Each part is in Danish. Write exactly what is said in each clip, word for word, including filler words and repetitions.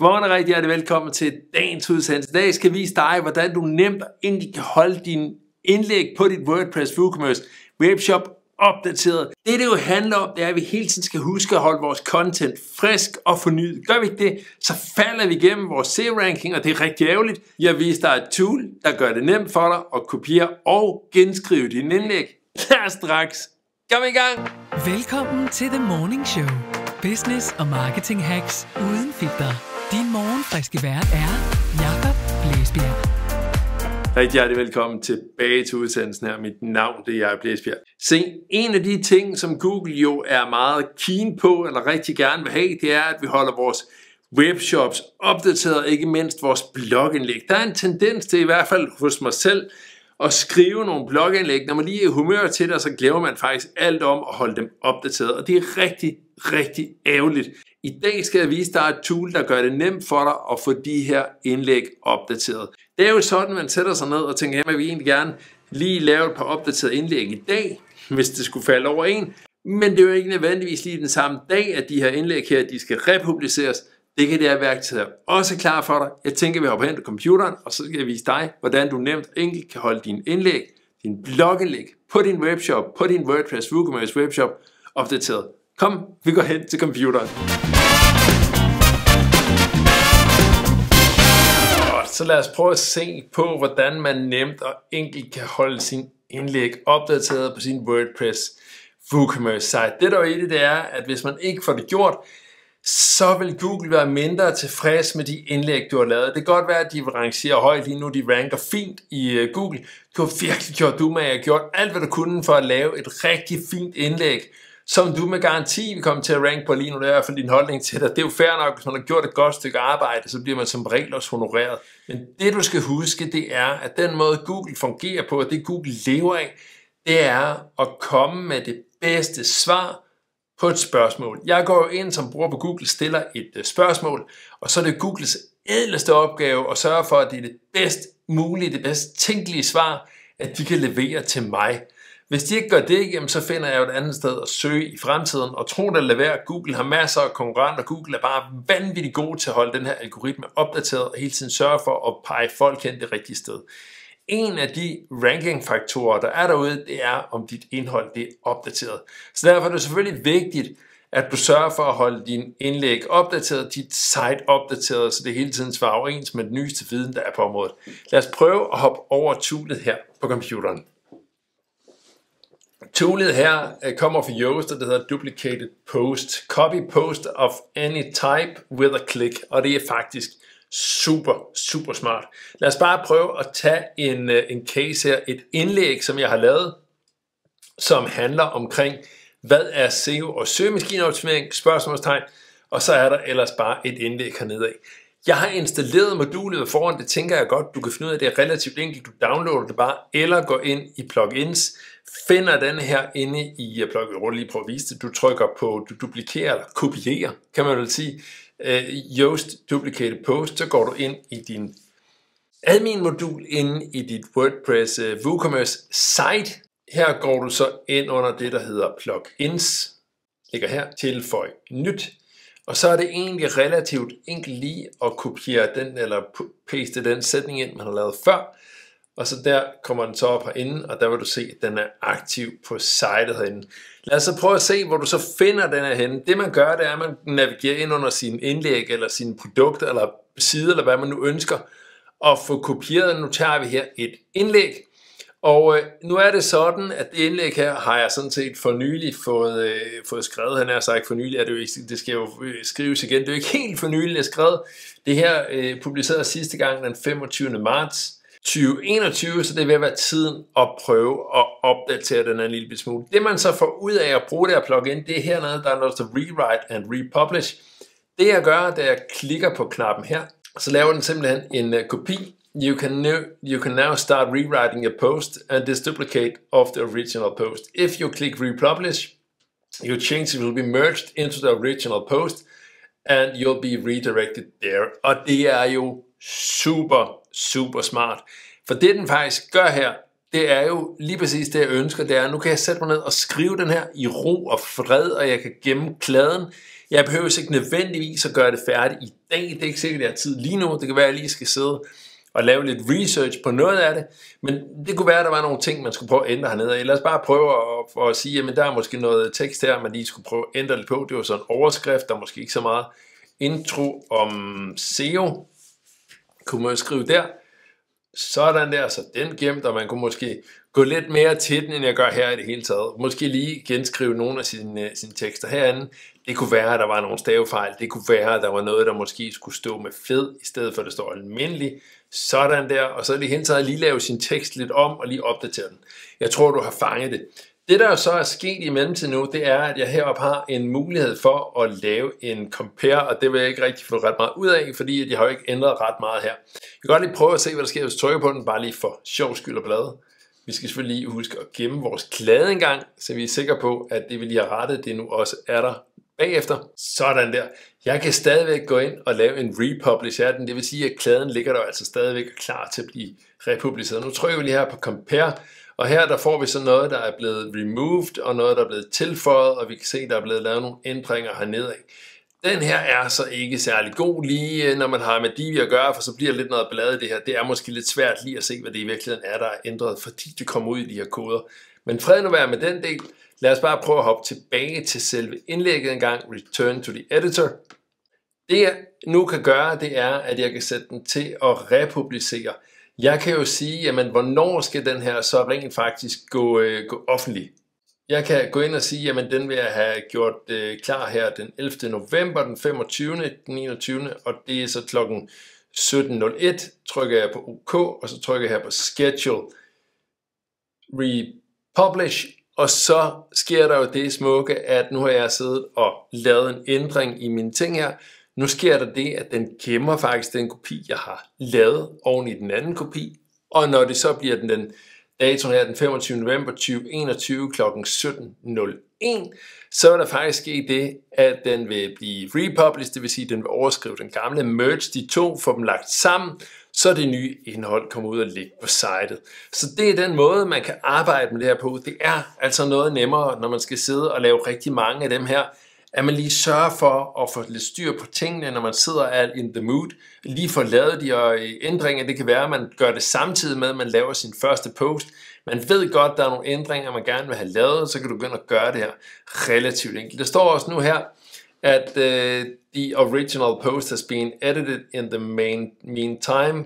Godmorgen og rigtig hjertelig velkommen til dagens udsendelse. I dag skal jeg vise dig, hvordan du nemt og enkelt kan holde din indlæg på dit WordPress WooCommerce webshop opdateret. Det det jo handler om, det er, at vi hele tiden skal huske at holde vores content frisk og fornyet. Gør vi ikke det, så falder vi igennem vores S E O-ranking, og det er rigtig ærgerligt. Jeg viser dig et tool, der gør det nemt for dig at kopiere og genskrive dine indlæg. Lad os straks komme i gang. Velkommen til The Morning Show. Business og marketing hacks uden filter. Din morgenfriske vært er Jakob Blæsbjerg. Rigtig hjertelig velkommen tilbage til udsendelsen her. Mit navn det er Jakob Blæsbjerg. Se, en af de ting, som Google jo er meget keen på, eller rigtig gerne vil have, det er, at vi holder vores webshops opdateret, ikke mindst vores blogindlæg. Der er en tendens til, i hvert fald hos mig selv, at skrive nogle blogindlæg. Når man lige er i humør til det, så glemmer man faktisk alt om at holde dem opdateret. Og det er rigtig, rigtig ærgerligt. I dag skal jeg vise dig et tool, der gør det nemt for dig at få de her indlæg opdateret. Det er jo sådan, at man sætter sig ned og tænker, at jeg vil egentlig gerne lige lave et par opdaterede indlæg i dag, hvis det skulle falde over en. Men det er jo ikke nødvendigvis lige den samme dag, at de her indlæg her, de skal republiceres. Det kan det her værktøj også klar for dig. Jeg tænker, at vi hopper hen til computeren, og så skal jeg vise dig, hvordan du nemt og enkelt kan holde din indlæg, din blogindlæg på din webshop, på din WordPress WooCommerce webshop opdateret. Kom, vi går hen til computeren. Så lad os prøve at se på, hvordan man nemt og enkelt kan holde sin indlæg opdateret på sin WordPress WooCommerce site. Det der er i det, det er, at hvis man ikke får det gjort, så vil Google være mindre tilfreds med de indlæg, du har lavet. Det kan godt være, at de vil rangere højt lige nu, de ranker fint i Google. Du har virkelig gjort du med, at have gjort alt, hvad du kunne for at lave et rigtig fint indlæg, som du med garanti vil komme til at ranke på lige nu. Det er i hvert fald din holdning til det. Det er jo fair nok, hvis man har gjort et godt stykke arbejde, så bliver man som regel også honoreret. Men det du skal huske, det er, at den måde Google fungerer på, og det Google lever af, det er at komme med det bedste svar på et spørgsmål. Jeg går jo ind som bruger på Google, stiller et spørgsmål, og så er det Googles ædleste opgave at sørge for, at det er det bedst mulige, det bedst tænkelige svar, at de kan levere til mig. Hvis de ikke gør det, jamen, så finder jeg jo et andet sted at søge i fremtiden, og tro det eller være, Google har masser af konkurrenter. Google er bare vanvittigt god til at holde den her algoritme opdateret og hele tiden sørge for at pege folk hen det rigtige sted. En af de rankingfaktorer, der er derude, det er, om dit indhold det er opdateret. Så derfor er det selvfølgelig vigtigt, at du sørger for at holde din indlæg opdateret, dit site opdateret, så det hele tiden svarer overens med den nyeste viden, der er på området. Lad os prøve at hoppe over toolet her på computeren. Toolet her kommer fra Yoast, og det hedder Duplicated Post. Copy post of any type with a click, og det er faktisk super, super smart. Lad os bare prøve at tage en, en case her, et indlæg, som jeg har lavet, som handler omkring, hvad er S E O og søgemaskineoptimering, spørgsmålstegn, og så er der ellers bare et indlæg hernede af. Jeg har installeret modulet foran, det tænker jeg godt, du kan finde ud af, det er relativt enkelt, du downloader det bare, eller går ind i plugins, finder den her inde i plugin, jeg lige prøve at vise det, du trykker på, du duplikerer eller kopierer, kan man vel sige, uh, Yoast Duplicated Post, så går du ind i din admin-modul inde i dit WordPress uh, WooCommerce site. Her går du så ind under det, der hedder plugins, ligger her, tilføj nyt. Og så er det egentlig relativt enkelt lige at kopiere den, eller paste den sætning ind, man har lavet før. Og så der kommer den så op herinde, og der vil du se, at den er aktiv på sitet herinde. Lad os så prøve at se, hvor du så finder den her henne. Det man gør, det er, at man navigerer ind under sine indlæg, eller sine produkter, eller side, eller hvad man nu ønsker, og få kopieret. Nu tager vi her et indlæg. Og øh, nu er det sådan, at det indlæg her har jeg sådan set for nylig fået, øh, fået skrevet. Han er sagt for nylig, er det jo ikke, det skal jo skrives igen. Det er jo ikke helt for nylig, jeg har skrevet. Det her øh, publicerede sidste gang den femogtyvende marts tyve enogtyve, så det vil være tiden at prøve at opdatere den en lille smule. Det man så får ud af at bruge det her plugin, det er hernede, der er noget til Rewrite and Republish. Det jeg gør, det er, at jeg klikker på knappen her, så laver den simpelthen en uh, kopi. You can, now, you can now start rewriting your post and this duplicate of the original post. If you click republish, your changes will be merged into the original post and you'll be redirected there. Og det er jo super, super smart. For det den faktisk gør her, det er jo lige præcis det jeg ønsker, det er, nu kan jeg sætte mig ned og skrive den her i ro og fred, og jeg kan gemme kladden Jeg behøver ikke nødvendigvis at gøre det færdigt i dag. Det er ikke sikkert, at jeg har tid lige nu. Det kan være, at jeg lige skal sidde og lave lidt research på noget af det. Men det kunne være, at der var nogle ting, man skulle prøve at ændre hernede. Lad os bare prøve at, at sige, at der er måske noget tekst her, man lige skulle prøve at ændre lidt på. Det var sådan en overskrift, der måske ikke så meget intro om S E O. Kunne man skrive der. Sådan der, så den gemt, og man kunne måske gå lidt mere til den, end jeg gør her i det hele taget. Måske lige genskrive nogle af sine, sine tekster herinde. Det kunne være, at der var nogle stavefejl. Det kunne være, at der var noget, der måske skulle stå med fed, i stedet for at det står almindelig. Sådan der, og så er det hele taget lige lave sin tekst lidt om, og lige opdatere den. Jeg tror, du har fanget det. Det, der så er sket i mellemtiden nu, det er, at jeg heroppe har en mulighed for at lave en compare, og det vil jeg ikke rigtig få ret meget ud af, fordi jeg har jo ikke ændret ret meget her. Jeg kan godt lige prøve at se, hvad der sker, hvis jeg trykker på den, bare lige for sjov skyld og blade. Vi skal selvfølgelig lige huske at gemme vores klade engang, så vi er sikre på, at det vi lige har rettet, det nu også er der bagefter. Sådan der. Jeg kan stadigvæk gå ind og lave en republish af den, det vil sige, at kladen ligger der altså stadigvæk klar til at blive republiceret. Nu trykker vi lige her på compare, og her der får vi så noget, der er blevet removed, og noget, der er blevet tilføjet, og vi kan se, at der er blevet lavet nogle ændringer hernede af. Den her er så ikke særlig god lige, når man har med Divi at gøre, for så bliver der lidt noget blade i det her. Det er måske lidt svært lige at se, hvad det i virkeligheden er, der er ændret, fordi det kommer ud i de her koder. Men fred nu være med den del. Lad os bare prøve at hoppe tilbage til selve indlægget en gang. Return to the editor. Det jeg nu kan gøre, det er, at jeg kan sætte den til at republicere. Jeg kan jo sige, jamen, hvornår skal den her så rent faktisk gå, øh, gå offentlig? Jeg kan gå ind og sige, jamen den vil jeg have gjort øh, klar her den ellevte november, den femogtyvende, den enogtyvende, og det er så klokken sytten nul et. Trykker jeg på OK, og så trykker jeg her på Schedule, Republish, og så sker der jo det smukke, at nu har jeg siddet og lavet en ændring i mine ting her. Nu sker der det, at den gemmer faktisk den kopi, jeg har lavet oven i den anden kopi, og når det så bliver den, den datoen her den femogtyvende november to tusind og enogtyve klokken sytten nul en, så vil der faktisk ske det, at den vil blive republished, det vil sige, at den vil overskrive den gamle, merge de to, få dem lagt sammen, så det nye indhold kommer ud og ligge på sitet. Så det er den måde, man kan arbejde med det her på. Det er altså noget nemmere, når man skal sidde og lave rigtig mange af dem her, at man lige sørger for at få lidt styr på tingene, når man sidder alt in the mood. Lige få lavet de her ændringer. Det kan være, at man gør det samtidig med, at man laver sin første post. Man ved godt, at der er nogle ændringer, man gerne vil have lavet, så kan du begynde at gøre det her relativt enkelt. Der står også nu her, at uh, the original post has been edited in the main meantime.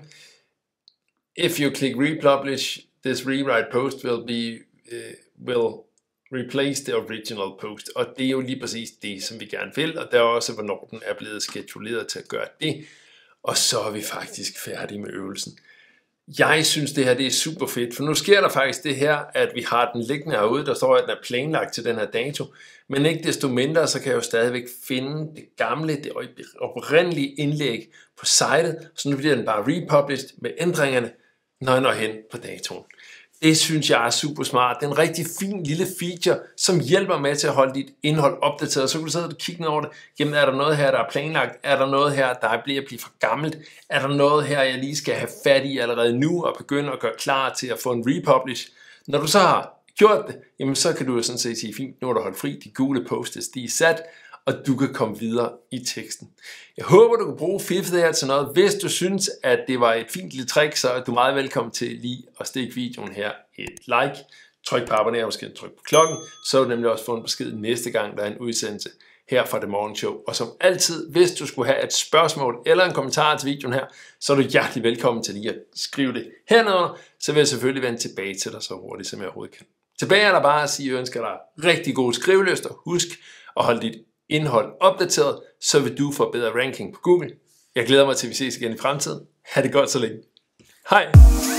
If you click republish, this rewrite post will be uh, will replace the original post, og det er jo lige præcis det, som vi gerne vil, og der er også, hvornår den er blevet skeduleret til at gøre det, og så er vi faktisk færdige med øvelsen. Jeg synes, det her det er super fedt, for nu sker der faktisk det her, at vi har den liggende herude, der står, at den er planlagt til den her dato, men ikke desto mindre, så kan jeg jo stadigvæk finde det gamle, det oprindelige indlæg på sitet, så nu bliver den bare republished med ændringerne, når jeg når hen på datoen. Det synes jeg er super smart. Det er en rigtig fin lille feature, som hjælper med til at holde dit indhold opdateret. Så kan du sidde og kigge ned over det. Jamen, er der noget her, der er planlagt? Er der noget her, der bliver at blive for gammelt? Er der noget her, jeg lige skal have fat i allerede nu og begynde at gøre klar til at få en republish? Når du så har gjort det, jamen så kan du jo sådan set sige, fint, nu er der holdt fri. De gule post-its, de er sat, og du kan komme videre i teksten. Jeg håber, du kan bruge fiffet her til noget. Hvis du synes, at det var et fint lille trick, så er du meget velkommen til lige at stikke videoen her et like. Tryk på abonner, og måske tryk på klokken, så vil du nemlig også få en besked næste gang, der er en udsendelse her fra The Morning Show. Og som altid, hvis du skulle have et spørgsmål eller en kommentar til videoen her, så er du hjertelig velkommen til lige at skrive det hernede, så vil jeg selvfølgelig vende tilbage til dig så hurtigt, som jeg overhovedet kan. Tilbage er der bare at sige, at jeg ønsker dig rigtig gode skrivelyster. Husk at holde dit indhold opdateret, så vil du få bedre ranking på Google. Jeg glæder mig til, at vi ses igen i fremtiden. Ha' det godt så længe. Hej!